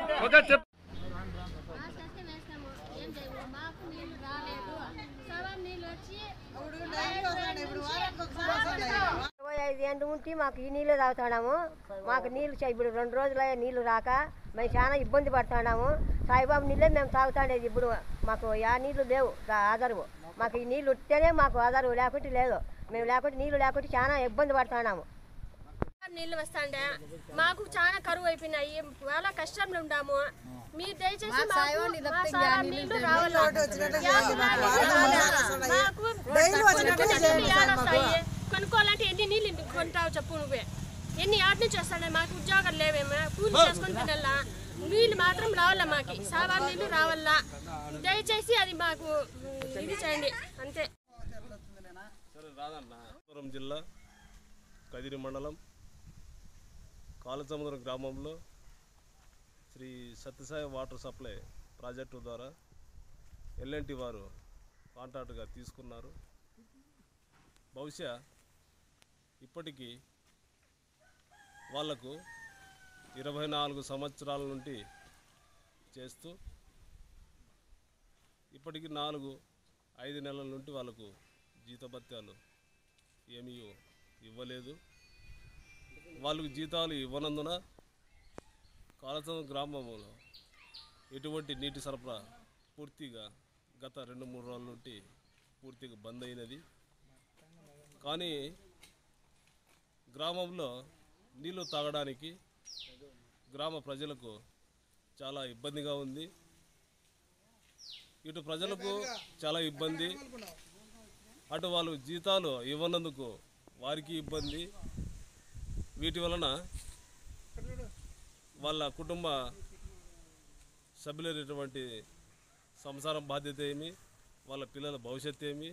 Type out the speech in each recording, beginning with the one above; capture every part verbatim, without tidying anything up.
ఐదు ఎండు ఉంటే మాకు ఈ నీళ్ళు తాగుతున్నాము. మాకు నీళ్ళు ఇప్పుడు రెండు రోజులు నీళ్లు రాక మేము చాలా ఇబ్బంది పడుతున్నాము. సాయిబాబు నీళ్ళే మేము తాగుతాండేది. ఇప్పుడు మాకు ఆ నీళ్లు లేవు ఆధారు. మాకు ఈ నీళ్ళు ఉంటేనే మాకు ఆధారు, లేకుంటే లేదు. మేము లేకుంటే నీళ్ళు లేకుంటే చాలా ఇబ్బంది పడుతున్నాము. నీళ్ళు వస్తాండే మాకు చాలా కరువు అయిపోయినాయి. చాలా కష్టంలో ఉన్నాము. మీరు దయచేసి నీళ్లు రావాలి. కొనుక్కోవాలంటే ఎన్ని నీళ్ళు కొంటావు చెప్పు నువ్వే. ఎన్ని ఆటి నుంచి వస్తాడే మాకు ఉద్యోగాలు లేవేమో, పూజ చేసుకొని తినాలా. నీళ్ళు మాత్రం రావాలా, మాకు సావా నీళ్ళు రావాలా. దయచేసి అది మాకు ఇది చేయండి అంతే. జిల్లా కదిరి మండలం కాళసముద్రం గ్రామంలో Shri Sathya Sai water supply project ద్వారా ఎల్ఎన్టీ వారు కాంట్రాక్టుగా తీసుకున్నారు. బహుశా ఇప్పటికీ వాళ్లకు ఇరవై నాలుగు సంవత్సరాల నుండి చేస్తూ ఇప్పటికి నాలుగు ఐదు నెలల నుండి వాళ్ళకు జీతభత్యాలు ఏమీ ఇవ్వలేదు. వాళ్ళకు జీతాలు ఇవ్వనందున కాళసముద్రం గ్రామంలో ఎటువంటి నీటి సరఫరా పూర్తిగా గత రెండు మూడు రోజుల నుండి పూర్తిగా బంద్ అయినది. కానీ గ్రామంలో నీళ్లు తాగడానికి గ్రామ ప్రజలకు చాలా ఇబ్బందిగా ఉంది. ఇటు ప్రజలకు చాలా ఇబ్బంది, అటు వాళ్ళు జీతాలు ఇవ్వనందుకు వారికి ఇబ్బంది. వీటి వలన వాళ్ళ కుటుంబ సభ్యులైనటువంటి సంసారం బాధ్యత ఏమి, వాళ్ళ పిల్లల భవిష్యత్తు ఏమి,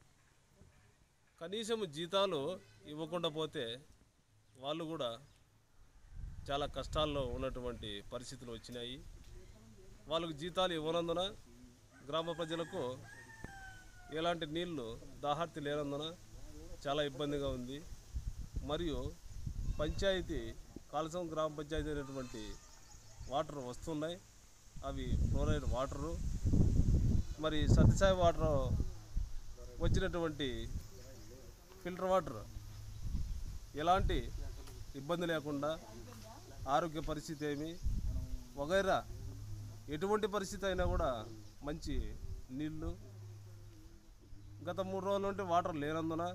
కనీసం జీతాలు ఇవ్వకుండా పోతే వాళ్ళు కూడా చాలా కష్టాల్లో ఉన్నటువంటి పరిస్థితులు వచ్చినాయి. వాళ్ళకు జీతాలు ఇవ్వనందున గ్రామ ప్రజలకు ఎలాంటి నీళ్లు దాహార్తి లేనందున చాలా ఇబ్బందిగా ఉంది. మరియు పంచాయతీ కాళసముద్రం గ్రామ పంచాయతీ అయినటువంటి వాటర్ వస్తున్నాయి, అవి ఫ్లోరైడ్ వాటరు. మరి సత్యసాయి వాటర్ వచ్చినటువంటి ఫిల్టర్ వాటర్ ఎలాంటి ఇబ్బంది లేకుండా ఆరోగ్య పరిస్థితి ఏమి వగైరా ఎటువంటి పరిస్థితి అయినా కూడా మంచి నీళ్ళు. గత మూడు రోజుల నుండి వాటర్ లేనందున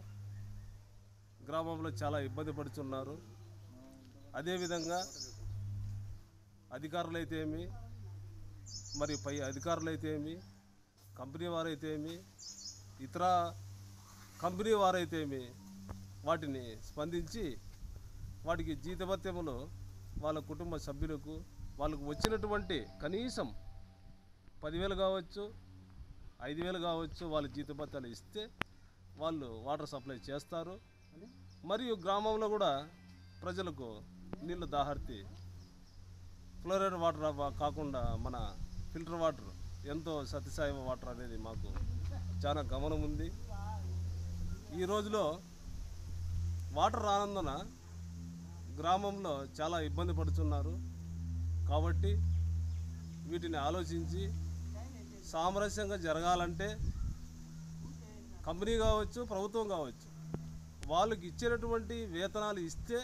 గ్రామంలో చాలా ఇబ్బంది పడుతున్నారు. అదేవిధంగా అధికారులు అయితే ఏమి, మరి పై అధికారులు అయితే ఏమి, కంపెనీ వారైతే ఏమి, ఇతర కంపెనీ వారైతే ఏమి వాటిని స్పందించి వాటికి జీతభత్యములు వాళ్ళ కుటుంబ సభ్యులకు వాళ్ళకు వచ్చినటువంటి కనీసం పదివేలు కావచ్చు, ఐదు వేలు కావచ్చు వాళ్ళ జీతభత్యాలు ఇస్తే వాళ్ళు వాటర్ సప్లై చేస్తారు. మరియు గ్రామంలో కూడా ప్రజలకు నీళ్ళు దాహార్తి ఫ్లోరైడ్ వాటర్ కాకుండా మన ఫిల్టర్ వాటర్ ఎంతో సత్యసాయి వాటర్ అనేది మాకు చాలా గమనం ఉంది. ఈ రోజులో వాటర్ రానందున గ్రామంలో చాలా ఇబ్బంది పడుతున్నారు. కాబట్టి వీటిని ఆలోచించి సామరస్యంగా జరగాలంటే కంపెనీ కావచ్చు, ప్రభుత్వం కావచ్చు, వాళ్ళకి ఇచ్చినటువంటి వేతనాలు ఇస్తే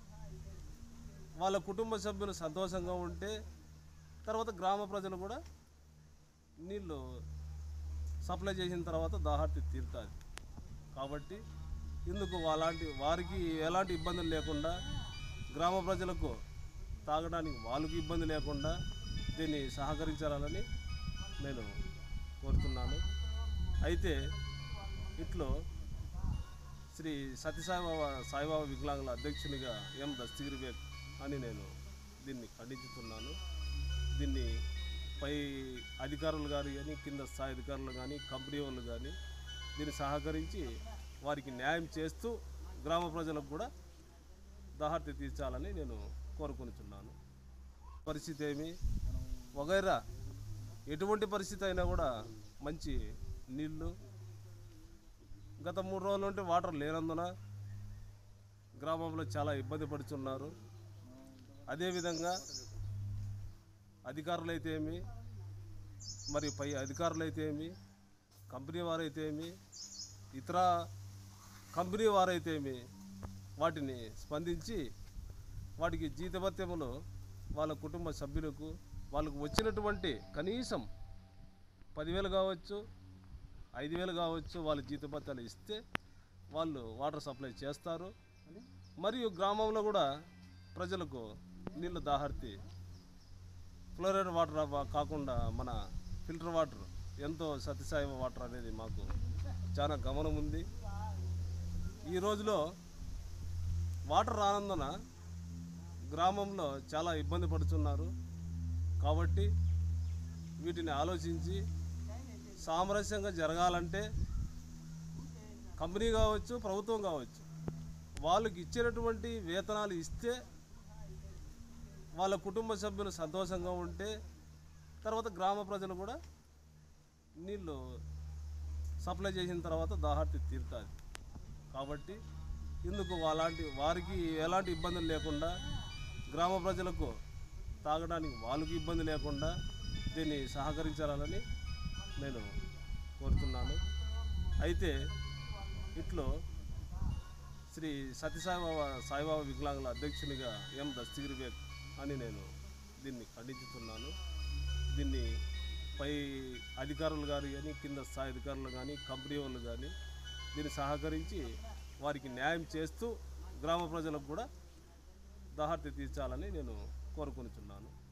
వాళ్ళ కుటుంబ సభ్యులు సంతోషంగా ఉంటే తర్వాత గ్రామ ప్రజలు కూడా నీళ్ళు సప్లై చేసిన తర్వాత దాహార్తి తీరుతుంది. కాబట్టి ఇందుకు అలాంటి వారికి ఎలాంటి ఇబ్బందులు లేకుండా గ్రామ ప్రజలకు తాగడానికి వాళ్ళకి ఇబ్బంది లేకుండా దీన్ని సహకరించాలని నేను కోరుతున్నాను. అయితే ఇట్లో శ్రీ సత్యసాయిబాబా సాయిబాబా వికలాంగుల అధ్యక్షునిగా ఎం దస్తగిరి బేగ్ అని నేను దీన్ని ఖండించుతున్నాను. దీన్ని పై అధికారులు కానీ కానీ కింద స్థాయి అధికారులు కానీ కంపెనీ వాళ్ళు కానీ దీన్ని సహకరించి వారికి న్యాయం చేస్తూ గ్రామ ప్రజలకు కూడా దాహార్తి తీర్చాలని నేను కోరుకుంటున్నాను. పరిస్థితి ఏమి వగైరా ఎటువంటి పరిస్థితి అయినా కూడా మంచి నీళ్ళు. గత మూడు రోజుల నుండి వాటర్ లేనందున గ్రామంలో చాలా ఇబ్బంది పడుతున్నారు. అదేవిధంగా అధికారులైతే ఏమి, మరి పై అధికారులైతే ఏమి, కంపెనీ వారైతే ఏమి, ఇతర కంపెనీ వారైతే ఏమి వాటిని స్పందించి వాటికి జీతభత్యములు వాళ్ళ కుటుంబ సభ్యులకు వాళ్ళకు వచ్చినటువంటి కనీసం పదివేలు కావచ్చు, ఐదు వేలు కావచ్చు వాళ్ళ జీతభత్యాలు ఇస్తే వాళ్ళు వాటర్ సప్లై చేస్తారు. మరియు గ్రామంలో కూడా ప్రజలకు నీళ్ళు దాహర్తి ఫ్లోరైడ్ వాటర్ కాకుండా మన ఫిల్టర్ వాటర్ ఎంతో సత్యసాయి వాటర్ అనేది మాకు చాలా గమనం ఉంది. ఈ రోజులో వాటర్ రానందున గ్రామంలో చాలా ఇబ్బంది పడుతున్నారు. కాబట్టి వీటిని ఆలోచించి సామరస్యంగా జరగాలంటే కంపెనీ కావచ్చు, ప్రభుత్వం కావచ్చు, వాళ్ళకి ఇచ్చినటువంటి వేతనాలు ఇస్తే వాళ్ళ కుటుంబ సభ్యులు సంతోషంగా ఉంటే తర్వాత గ్రామ ప్రజలు కూడా నీళ్ళు సప్లై చేసిన తర్వాత దాహార్తి తీరుతుంది. కాబట్టి ఇందుకు అలాంటి వారికి ఎలాంటి ఇబ్బందులు లేకుండా గ్రామ ప్రజలకు తాగడానికి వాళ్ళకి ఇబ్బంది లేకుండా దీన్ని సహకరించాలని నేను కోరుతున్నాను. అయితే ఇట్లో శ్రీ సత్యసాయిబాబా సాయిబాబా వికలాంగుల అధ్యక్షునిగా ఎం దస్తగిరి బేగ్ అని నేను దీన్ని ఖండించుతున్నాను. దీన్ని పై అధికారులు కానీ కానీ కింద స్థాయి అధికారులు కానీ కంపెనీ వాళ్ళు కానీ దీన్ని సహకరించి వారికి న్యాయం చేస్తూ గ్రామ ప్రజలకు కూడా దాహార్తి తీర్చాలని నేను కోరుకుంటున్నాను.